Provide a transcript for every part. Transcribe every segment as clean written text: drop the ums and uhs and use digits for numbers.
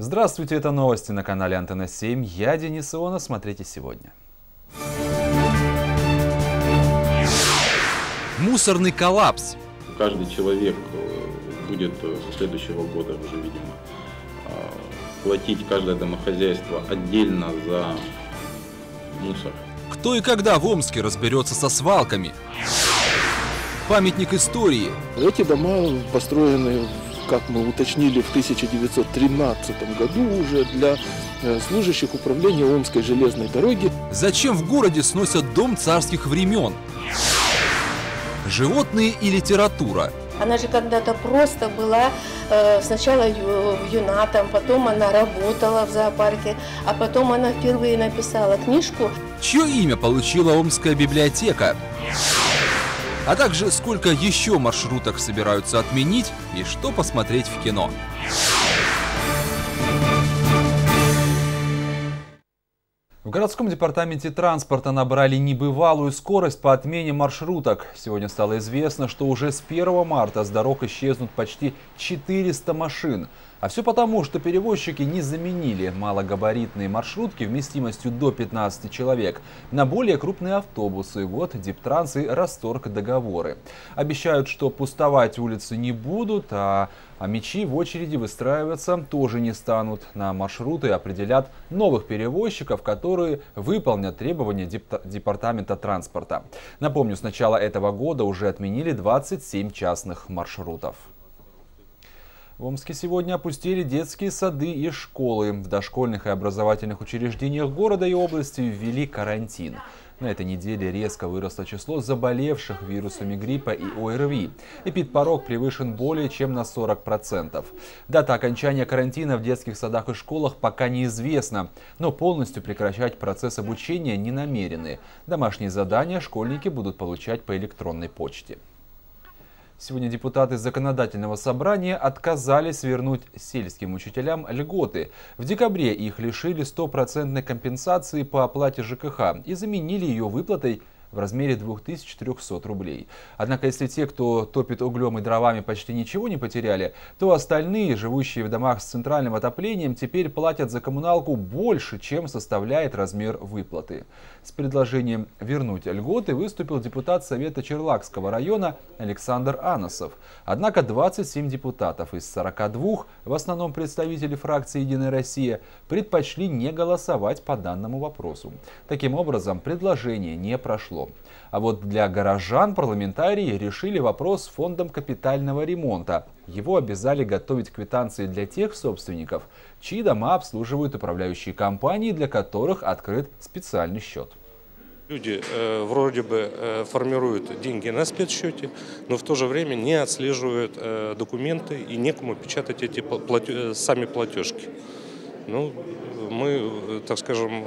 Здравствуйте, это новости на канале Антенна 7. Я Денис Ионов. Смотрите сегодня. Мусорный коллапс. Каждый человек будет со следующего года уже, видимо, платить каждое домохозяйство отдельно за мусор. Кто и когда в Омске разберется со свалками? Памятник истории. Эти дома построены, как мы уточнили, в 1913 году уже для служащих управления Омской железной дороги. Зачем в городе сносят дом царских времен? Животные и литература. Она же когда-то просто была сначала юнатом, потом она работала в зоопарке, а потом она впервые написала книжку. Чье имя получила Омская библиотека? А также сколько еще маршруток собираются отменить и что посмотреть в кино. В городском департаменте транспорта набрали небывалую скорость по отмене маршруток. Сегодня стало известно, что уже с 1 марта с дорог исчезнут почти 400 машин. А все потому, что перевозчики не заменили малогабаритные маршрутки вместимостью до 15 человек на более крупные автобусы. Вот Диптранс и расторг договоры. Обещают, что пустовать улицы не будут, а мечи в очереди выстраиваться тоже не станут. На маршруты определят новых перевозчиков, которые выполнят требования департамента транспорта. Напомню, с начала этого года уже отменили 27 частных маршрутов. В Омске сегодня опустили детские сады и школы. В дошкольных и образовательных учреждениях города и области ввели карантин. На этой неделе резко выросло число заболевших вирусами гриппа и ОРВИ. Эпидпорог превышен более чем на 40%. Дата окончания карантина в детских садах и школах пока неизвестна, но полностью прекращать процесс обучения не намерены. Домашние задания школьники будут получать по электронной почте. Сегодня депутаты Законодательного собрания отказались вернуть сельским учителям льготы. В декабре их лишили 100% компенсации по оплате ЖКХ и заменили ее выплатой в размере 2300 рублей. Однако, если те, кто топит углем и дровами, почти ничего не потеряли, то остальные, живущие в домах с центральным отоплением, теперь платят за коммуналку больше, чем составляет размер выплаты. С предложением вернуть льготы выступил депутат Совета Черлакского района Александр Аносов. Однако 27 депутатов из 42, в основном представители фракции «Единая Россия», предпочли не голосовать по данному вопросу. Таким образом, предложение не прошло. А вот для горожан парламентарии решили вопрос с фондом капитального ремонта. Его обязали готовить квитанции для тех собственников, чьи дома обслуживают управляющие компании, для которых открыт специальный счет. Люди вроде бы формируют деньги на спецсчете, но в то же время не отслеживают документы и некому печатать эти сами платежки. Ну, мы, так скажем,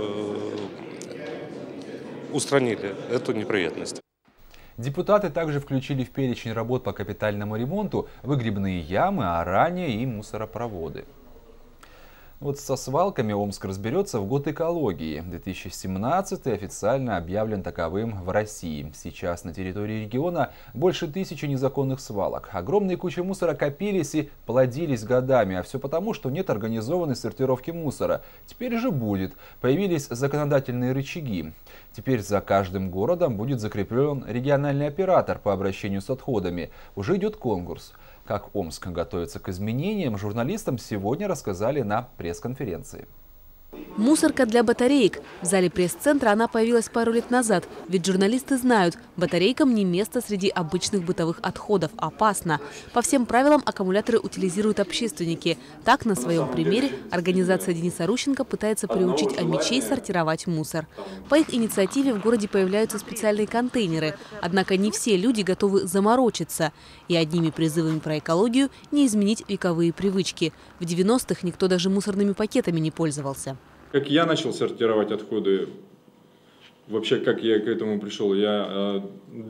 устранили эту неприятность. Депутаты также включили в перечень работ по капитальному ремонту выгребные ямы, орания и мусоропроводы. Вот со свалками Омск разберется в год экологии. 2017 официально объявлен таковым в России. Сейчас на территории региона больше 1000 незаконных свалок. Огромные кучи мусора копились и плодились годами. А все потому, что нет организованной сортировки мусора. Теперь же будет. Появились законодательные рычаги. Теперь за каждым городом будет закреплен региональный оператор по обращению с отходами. Уже идет конкурс. Как Омск готовится к изменениям, журналистам сегодня рассказали на пресс-конференции. Мусорка для батареек. В зале пресс-центра она появилась пару лет назад. Ведь журналисты знают, батарейкам не место среди обычных бытовых отходов. Опасно. По всем правилам аккумуляторы утилизируют общественники. Так, на своем примере, организация Дениса Рущенко пытается приучить омичей сортировать мусор. По их инициативе в городе появляются специальные контейнеры. Однако не все люди готовы заморочиться. И одними призывами про экологию не изменить вековые привычки. В 90-х никто даже мусорными пакетами не пользовался. Как я начал сортировать отходы, вообще как я к этому пришел, я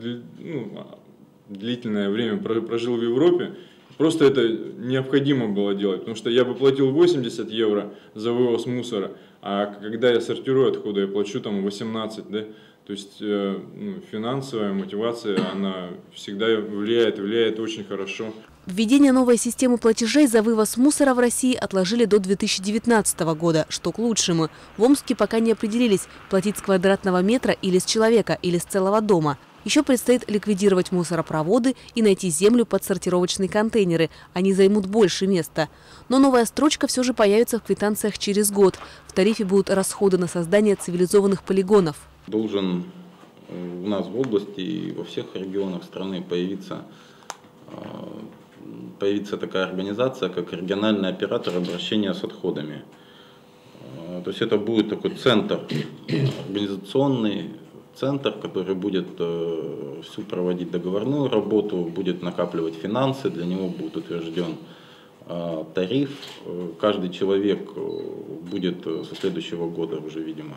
длительное время прожил в Европе, просто это необходимо было делать, потому что я бы платил 80 евро за вывоз мусора, а когда я сортирую отходы, я плачу там 18, да? То есть финансовая мотивация, она всегда влияет очень хорошо. Введение новой системы платежей за вывоз мусора в России отложили до 2019 года, что к лучшему. В Омске пока не определились, платить с квадратного метра или с человека, или с целого дома. Еще предстоит ликвидировать мусоропроводы и найти землю под сортировочные контейнеры. Они займут больше места. Но новая строчка все же появится в квитанциях через год. В тарифе будут расходы на создание цивилизованных полигонов. Должен у нас в области и во всех регионах страны появиться такая организация, как региональный оператор обращения с отходами. То есть это будет такой центр, организационный центр, который будет всю проводить договорную работу, будет накапливать финансы, для него будет утвержден тариф. Каждый человек будет со следующего года уже, видимо,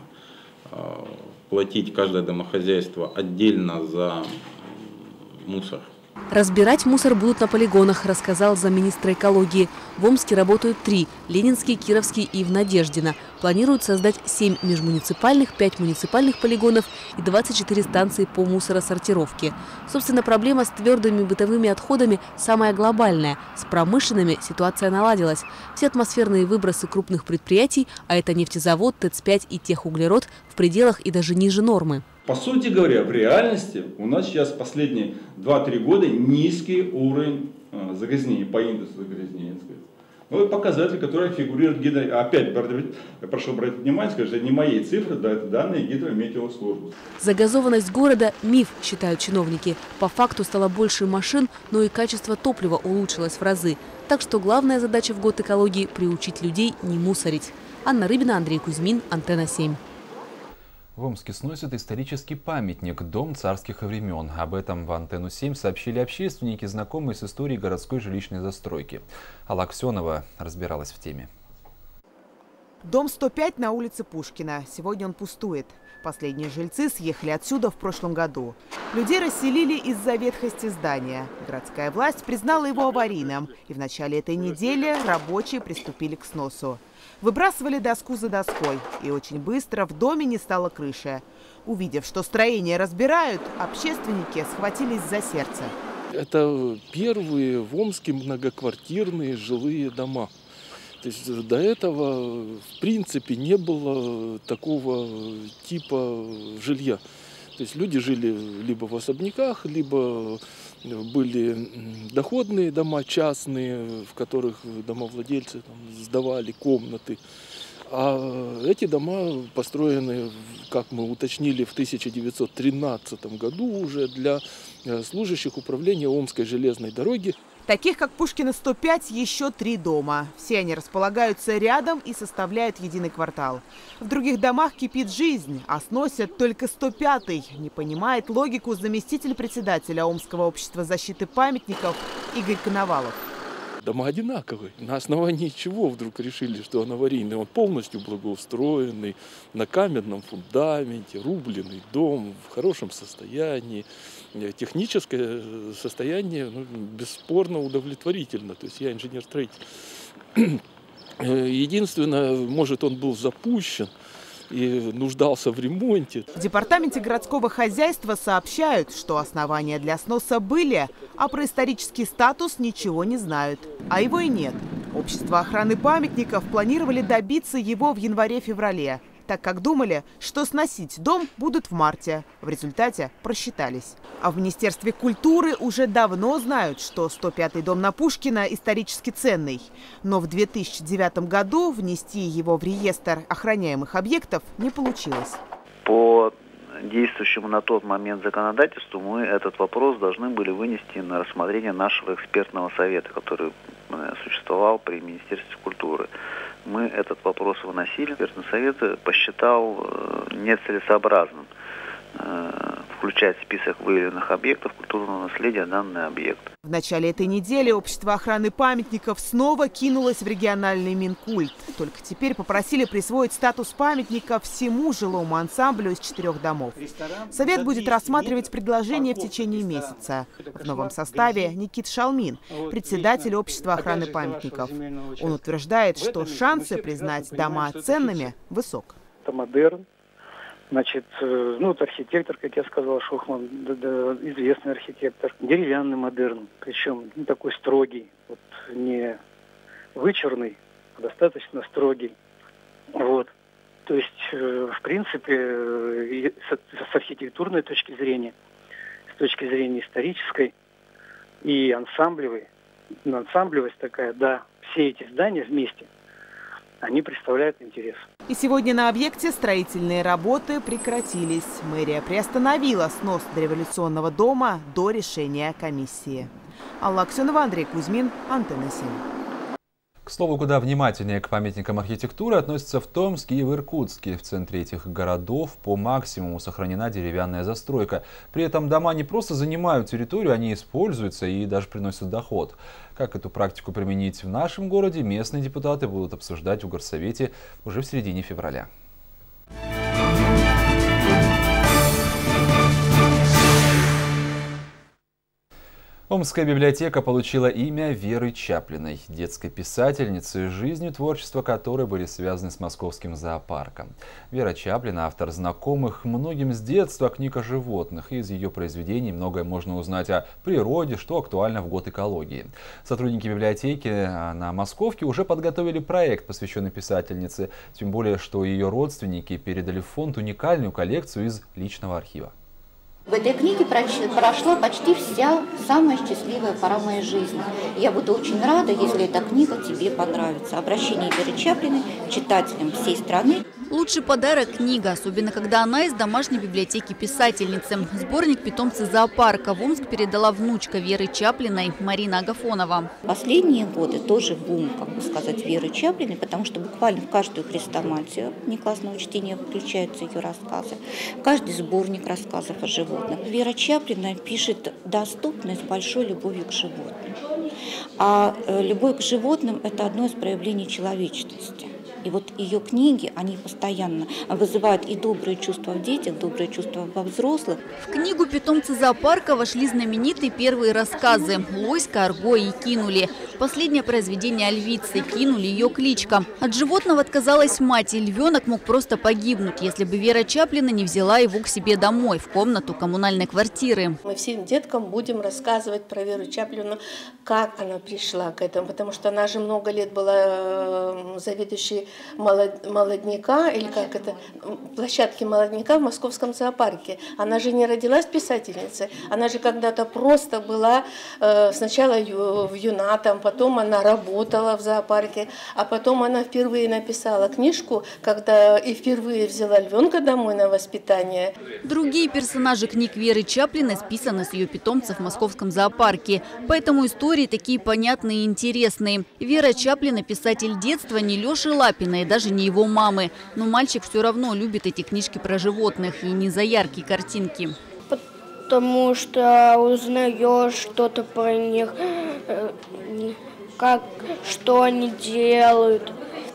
платить каждое домохозяйство отдельно за мусор. Разбирать мусор будут на полигонах, рассказал замминистра экологии. В Омске работают 3 – Ленинский, Кировский и в Надеждино. Планируют создать 7 межмуниципальных, 5 муниципальных полигонов и 24 станции по мусоросортировке. Собственно, проблема с твердыми бытовыми отходами самая глобальная. С промышленными ситуация наладилась. Все атмосферные выбросы крупных предприятий, а это нефтезавод, ТЭЦ-5 и техуглерод, в пределах и даже ниже нормы. По сути говоря, в реальности у нас сейчас последние 2-3 года низкий уровень загрязнений по индексу загрязнения. Ну, это показатель, который фигурирует опять, прошу брать внимание, скажу, это не мои цифры, да, это данные гидрометеослужбы. Загазованность города – миф, считают чиновники. По факту стало больше машин, но и качество топлива улучшилось в разы. Так что главная задача в год экологии – приучить людей не мусорить. Анна Рыбина, Андрей Кузьмин, Антенна 7. В Омске сносят исторический памятник «Дом царских времен». Об этом в Антенну 7 сообщили общественники, знакомые с историей городской жилищной застройки. Алла Аксенова разбиралась в теме. Дом 105 на улице Пушкина. Сегодня он пустует. Последние жильцы съехали отсюда в прошлом году. Людей расселили из-за ветхости здания. Городская власть признала его аварийным. И в начале этой недели рабочие приступили к сносу. Выбрасывали доску за доской. И очень быстро в доме не стало крыши. Увидев, что строение разбирают, общественники схватились за сердце. Это первые в Омске многоквартирные жилые дома. То есть до этого, в принципе, не было такого типа жилья. То есть люди жили либо в особняках, либо были доходные дома частные, в которых домовладельцы сдавали комнаты. А эти дома построены, как мы уточнили, в 1913 году уже для служащих управления Омской железной дороги. Таких, как Пушкина 105, еще 3 дома. Все они располагаются рядом и составляют единый квартал. В других домах кипит жизнь, а сносят только 105-й. Не понимает логику заместитель председателя Омского общества защиты памятников Игорь Коновалов. Дома одинаковые. На основании чего вдруг решили, что он аварийный? Он полностью благоустроенный, на каменном фундаменте, рубленый дом, в хорошем состоянии. Техническое состояние бесспорно удовлетворительно. То есть я инженер-строитель. Единственное, может, он был запущен и нуждался в ремонте. В департаменте городского хозяйства сообщают, что основания для сноса были, а про исторический статус ничего не знают. А его и нет. Общество охраны памятников планировали добиться его в январе-феврале, так как думали, что сносить дом будут в марте. В результате просчитались. А в Министерстве культуры уже давно знают, что 105-й дом на Пушкина исторически ценный. Но в 2009 году внести его в реестр охраняемых объектов не получилось. По действующему на тот момент законодательству мы этот вопрос должны были вынести на рассмотрение нашего экспертного совета, который существовал при Министерстве культуры. Мы этот вопрос выносили. Экспертный совет посчитал нецелесообразным включать в список выявленных объектов культурного наследия данный объект. В начале этой недели общество охраны памятников снова кинулось в региональный Минкульт. Только теперь попросили присвоить статус памятника всему жилому ансамблю из 4 домов. Совет будет рассматривать предложение в течение месяца. В новом составе Никита Шалмин, председатель общества охраны памятников. Он утверждает, что шансы признать дома ценными высок. Это модерн, Значит, ну, вот архитектор, как я сказал, Шухман, известный архитектор, деревянный модерн, причем не такой строгий, вот, не вычурный, а достаточно строгий. Вот. То есть, в принципе, с архитектурной точки зрения, с точки зрения исторической и ансамблевой, ансамблевость такая, да, все эти здания вместе, они представляют интерес. И сегодня на объекте строительные работы прекратились. Мэрия приостановила снос дореволюционного дома до решения комиссии. Алла Аксенова, Андрей Кузьмин, Антенна 7. К слову, куда внимательнее к памятникам архитектуры относятся в Томске и в Иркутске. В центре этих городов по максимуму сохранена деревянная застройка. При этом дома не просто занимают территорию, они используются и даже приносят доход. Как эту практику применить в нашем городе, местные депутаты будут обсуждать в Горсовете уже в середине февраля. Омская библиотека получила имя Веры Чаплиной, детской писательницы, жизнью и творчество которой были связаны с московским зоопарком. Вера Чаплина – автор знакомых многим с детства книг о животных. Из ее произведений многое можно узнать о природе, что актуально в год экологии. Сотрудники библиотеки на Московке уже подготовили проект, посвященный писательнице, тем более, что ее родственники передали в фонд уникальную коллекцию из личного архива. В этой книге прошла почти вся самая счастливая пора моей жизни. Я буду очень рада, если эта книга тебе понравится. Обращение Веры Чаплиной к читателям всей страны. Лучший подарок – книга, особенно когда она из домашней библиотеки писательницы. Сборник «Питомцы зоопарка» в Омск передала внучка Веры Чаплиной Марина Агафонова. Последние годы тоже бум, как бы сказать, Веры Чаплиной, потому что буквально в каждую хрестоматию неклассного чтения включаются ее рассказы, в каждый сборник рассказов о животных. Вера Чаплина пишет доступно с большой любовью к животным. А любовь к животным – это одно из проявлений человечности. И вот ее книги, они постоянно вызывают и добрые чувства в детях, добрые чувства во взрослых. В книгу «Питомцы зоопарка» вошли знаменитые первые рассказы «Лоська», «Арго» и «Кинули». Последнее произведение о львице «Кинули» ее кличка. От животного отказалась мать, и львенок мог просто погибнуть, если бы Вера Чаплина не взяла его к себе домой, в комнату коммунальной квартиры. Мы всем деткам будем рассказывать про Веру Чаплину, как она пришла к этому, потому что она же много лет была заведующей молодняка, или как это, площадки молодняка в московском зоопарке. Она же не родилась писательницей, она же когда-то просто была сначала юнатом, потом она работала в зоопарке, а потом она впервые написала книжку, когда и впервые взяла львенка домой на воспитание. Другие персонажи книг Веры Чаплиной списаны с ее питомцев в московском зоопарке. Поэтому истории такие понятные и интересные. Вера Чаплина – писатель детства не Леши Лапина и даже не его мамы. Но мальчик все равно любит эти книжки про животных, и не за яркие картинки. Потому что узнаешь что-то про них, что они делают,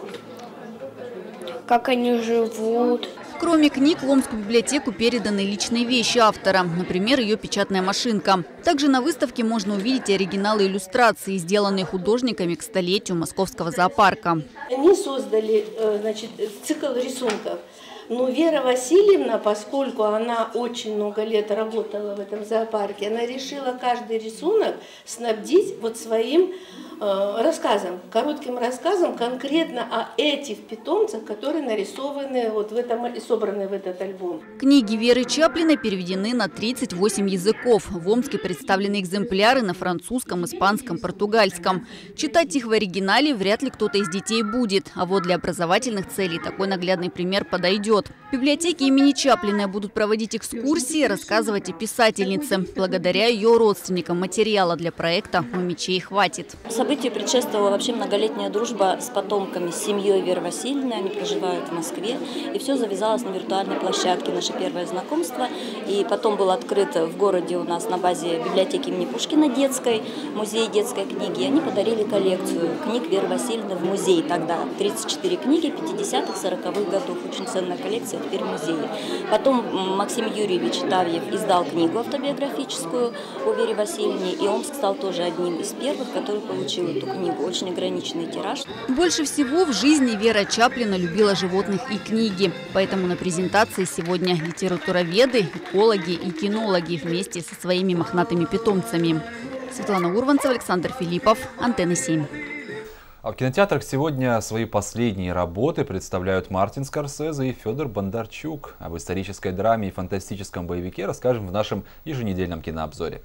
как они живут. Кроме книг, в Омскую библиотеку переданы личные вещи автора, например, ее печатная машинка. Также на выставке можно увидеть оригиналы иллюстраций, сделанные художниками к столетию московского зоопарка. Они создали, значит, цикл рисунков. Но Вера Васильевна, поскольку она очень много лет работала в этом зоопарке, она решила каждый рисунок снабдить вот своим рассказом, коротким рассказом конкретно о этих питомцах, которые нарисованы вот в этом и собраны в этот альбом. Книги Веры Чаплиной переведены на 38 языков. В Омске представлены экземпляры на французском, испанском, португальском. Читать их в оригинале вряд ли кто-то из детей будет. А вот для образовательных целей такой наглядный пример подойдет. В библиотеке имени Чаплиной будут проводить экскурсии, рассказывать о писательнице. Благодаря ее родственникам материала для проекта «У мечей хватит». Событию предшествовала вообще многолетняя дружба с потомками, с семьей Веры Васильевны. Они проживают в Москве. И все завязалось на виртуальной площадке, наше первое знакомство. И потом был открыт в городе у нас на базе библиотеки имени Пушкина детской, музей детской книги. И они подарили коллекцию книг Веры Васильевны в музей тогда. 34 книги 50-х, 40-х годов. Очень ценная коллекция. коллекция теперь в музее. Потом Максим Юрьевич Тавьев издал книгу автобиографическую о Вере Васильевне, и Омск стал тоже одним из первых, который получил эту книгу. Очень ограниченный тираж. Больше всего в жизни Вера Чаплина любила животных и книги. Поэтому на презентации сегодня литературоведы, экологи и кинологи вместе со своими мохнатыми питомцами. Светлана Урванцева, Александр Филиппов, Антенна 7. А в кинотеатрах сегодня свои последние работы представляют Мартин Скорсезе и Федор Бондарчук. Об исторической драме и фантастическом боевике расскажем в нашем еженедельном кинообзоре.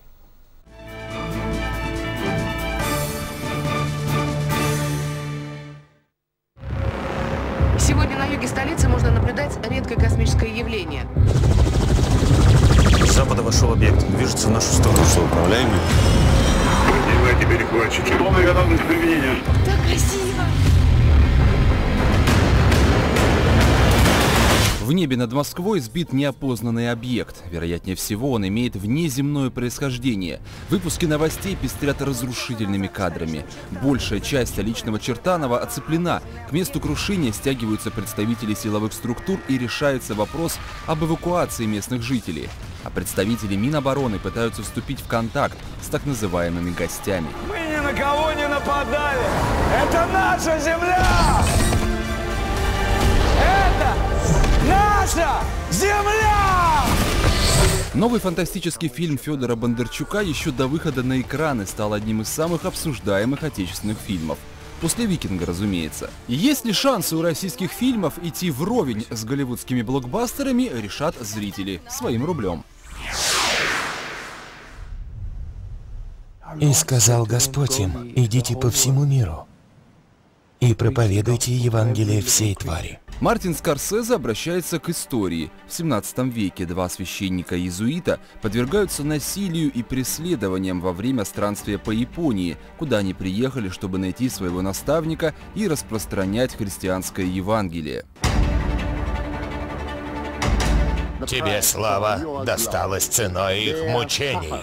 Сегодня на юге столицы можно наблюдать редкое космическое явление. С запада вошел объект. Движется в нашу сторону. Что, управляемый? Поднимайте перехватчики. Полная готовность к применению. Так красиво! В небе над Москвой сбит неопознанный объект. Вероятнее всего, он имеет внеземное происхождение. Выпуски новостей пестрят разрушительными кадрами. Большая часть столичного Чертанова оцеплена. К месту крушения стягиваются представители силовых структур и решается вопрос об эвакуации местных жителей. А представители Минобороны пытаются вступить в контакт с так называемыми гостями. Мы ни на кого не нападали! Это наша земля! Это наша земля! Новый фантастический фильм Федора Бондарчука еще до выхода на экраны стал одним из самых обсуждаемых отечественных фильмов. После «Викинга», разумеется. И есть ли шансы у российских фильмов идти вровень с голливудскими блокбастерами, решат зрители своим рублем. «И сказал Господь им, идите по всему миру и проповедуйте Евангелие всей твари». Мартин Скорсезе обращается к истории. В 17 веке два священника-иезуита подвергаются насилию и преследованиям во время странствия по Японии, куда они приехали, чтобы найти своего наставника и распространять христианское Евангелие. Тебе слава досталась ценой их мучений.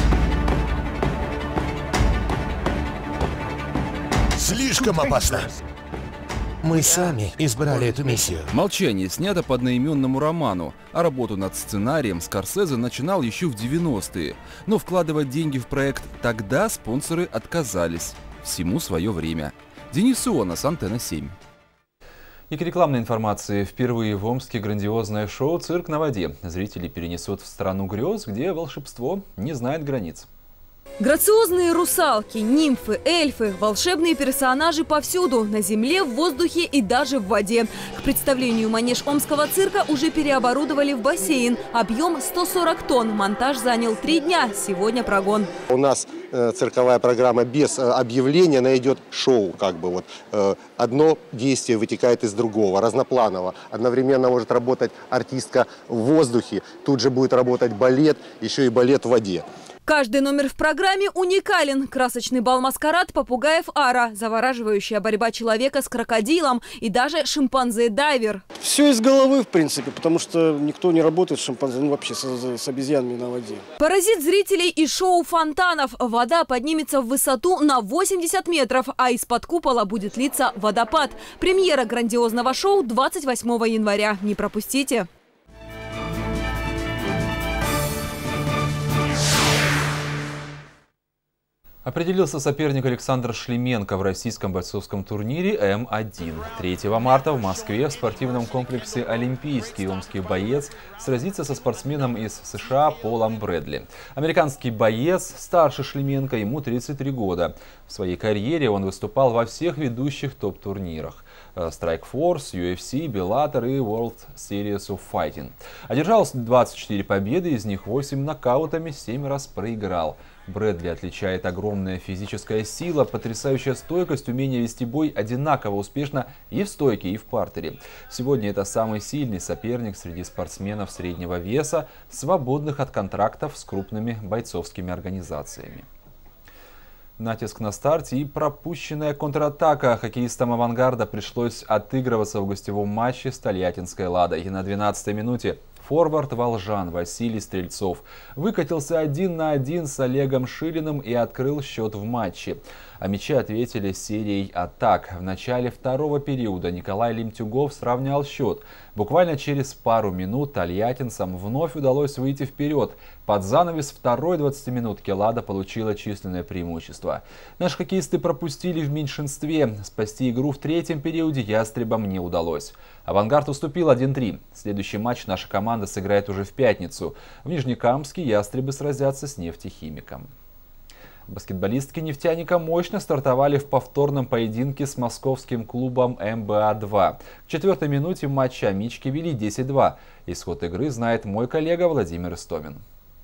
Слишком опасно. Мы сами избрали эту миссию. «Молчание» снято по одноименному роману, а работу над сценарием Скорсезе начинал еще в 90-е. Но вкладывать деньги в проект тогда спонсоры отказались. Всему свое время. Денис Ионас, Антенна 7. И к рекламной информации. Впервые в Омске грандиозное шоу «Цирк на воде». Зрители перенесут в страну грез, где волшебство не знает границ. Грациозные русалки, нимфы, эльфы, волшебные персонажи повсюду, на земле, в воздухе и даже в воде. К представлению манеж Омского цирка уже переоборудовали в бассейн. Объем 140 тонн. Монтаж занял 3 дня. Сегодня прогон. У нас цирковая программа без объявления, она идет шоу, как бы вот. Одно действие вытекает из другого, разнопланово. Одновременно может работать артистка в воздухе, тут же будет работать балет, еще и балет в воде. Каждый номер в программе уникален. Красочный бал-маскарад попугаев Ара, завораживающая борьба человека с крокодилом и даже шимпанзе-дайвер. Все из головы, в принципе, потому что никто не работает с шимпанзе, ну вообще с обезьянами на воде. Поразит зрителей и шоу фонтанов. Вода поднимется в высоту на 80 метров, а из-под купола будет литься водопад. Премьера грандиозного шоу 28 января. Не пропустите. Определился соперник Александр Шлеменко в российском бойцовском турнире М1. 3 марта в Москве в спортивном комплексе «Олимпийский» омский боец сразится со спортсменом из США Полом Брэдли. Американский боец старше Шлеменко, ему 33 года. В своей карьере он выступал во всех ведущих топ-турнирах. Strikeforce, UFC, Bellator и World Series of Fighting. Одержал 24 победы, из них 8 нокаутами, 7 раз проиграл. Брэдли отличает огромная физическая сила, потрясающая стойкость, умение вести бой одинаково успешно и в стойке, и в партере. Сегодня это самый сильный соперник среди спортсменов среднего веса, свободных от контрактов с крупными бойцовскими организациями. Натиск на старте и пропущенная контратака. Хоккеистам «Авангарда» пришлось отыгрываться в гостевом матче с Тольяттинской «Ладой». И на 12-й минуте форвард волжан Василий Стрельцов выкатился 1 на 1 с Олегом Шилиным и открыл счет в матче. а мячи ответили серией атак. В начале второго периода Николай Лемтюгов сравнял счет. Буквально через пару минут тольяттинцам вновь удалось выйти вперед. Под занавес второй 20-минутки «Лада» получила численное преимущество. Наши хоккеисты пропустили в меньшинстве. Спасти игру в третьем периоде ястребам не удалось. «Авангард» уступил 1-3. Следующий матч наша команда сыграет уже в пятницу. В Нижнекамске ястребы сразятся с «Нефтехимиком». Баскетболистки «Нефтяника» мощно стартовали в повторном поединке с московским клубом МБА-2. В четвертой минуте матча «Амички» вели 10-2. Исход игры знает мой коллега Владимир Истомин.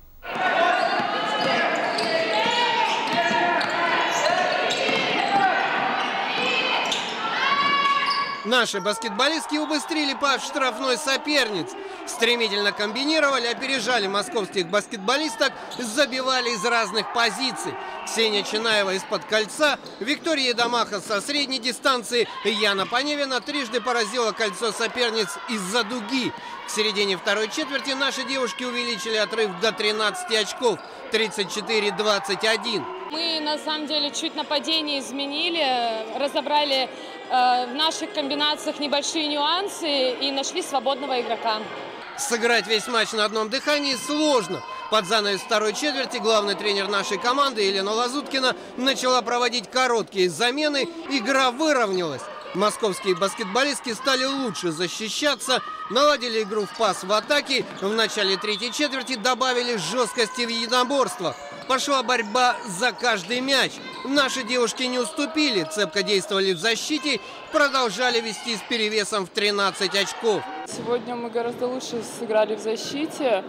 Наши баскетболистки убыстрили пас штрафной соперниц. Стремительно комбинировали, опережали московских баскетболисток, забивали из разных позиций. Ксения Чинаева из-под кольца, Виктория Едомаха со средней дистанции, Яна Поневина трижды поразила кольцо соперниц из-за дуги. К середине второй четверти наши девушки увеличили отрыв до 13 очков, 34-21. Мы, на самом деле, чуть нападение изменили, разобрали в наших комбинациях небольшие нюансы и нашли свободного игрока. Сыграть весь матч на одном дыхании сложно. Под занавес второй четверти главный тренер нашей команды Елена Лазуткина начала проводить короткие замены. Игра выровнялась. Московские баскетболистки стали лучше защищаться, наладили игру в пас в атаке. В начале третьей четверти добавили жесткости в единоборствах. Пошла борьба за каждый мяч. Наши девушки не уступили, цепко действовали в защите, продолжали вести с перевесом в 13 очков. Сегодня мы гораздо лучше сыграли в защите.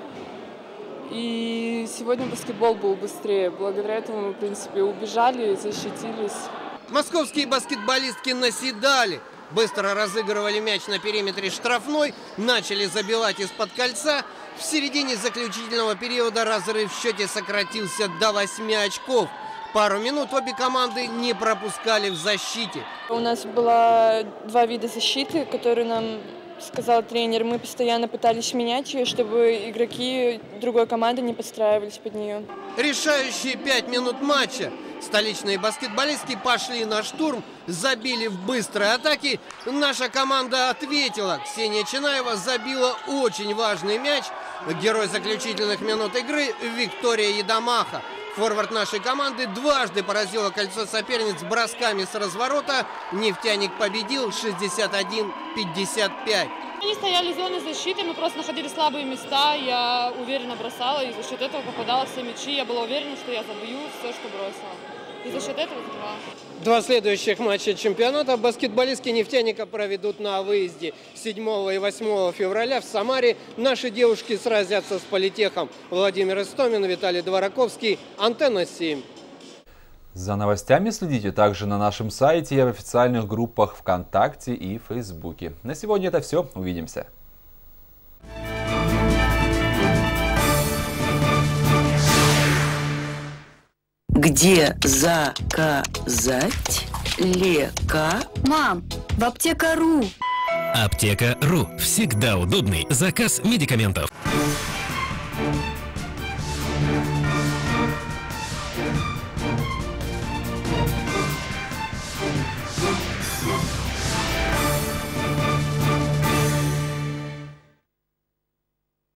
И сегодня баскетбол был быстрее. Благодаря этому мы, в принципе, убежали, защитились. Московские баскетболистки наседали. Быстро разыгрывали мяч на периметре штрафной, начали забивать из-под кольца. В середине заключительного периода разрыв в счете сократился до 8 очков. Пару минут обе команды не пропускали в защите. У нас было два вида защиты, которые нам сказал тренер. Мы постоянно пытались менять ее, чтобы игроки другой команды не подстраивались под нее. Решающие 5 минут матча. Столичные баскетболистки пошли на штурм, забили в быстрой атаке. Наша команда ответила. Ксения Чинаева забила очень важный мяч. Герой заключительных минут игры Виктория Едомаха. Форвард нашей команды дважды поразила кольцо соперниц бросками с разворота. «Нефтяник» победил 61-55. Они стояли в зоне защиты, мы просто находили слабые места. Я уверенно бросала, и за счет этого попадала все мячи. Я была уверена, что я забью все, что бросила. И за счет этого забила. Два следующих матча чемпионата баскетболистки «Нефтяника» проведут на выезде. 7 и 8 февраля в Самаре наши девушки сразятся с «Политехом». Владимир Истомин, Виталий Двораковский, Антенна 7. За новостями следите также на нашем сайте и в официальных группах ВКонтакте и Фейсбуке. На сегодня это все. Увидимся. Где заказать лекарства? Мам, в Аптека.ру. Аптека.ру. Всегда удобный заказ медикаментов.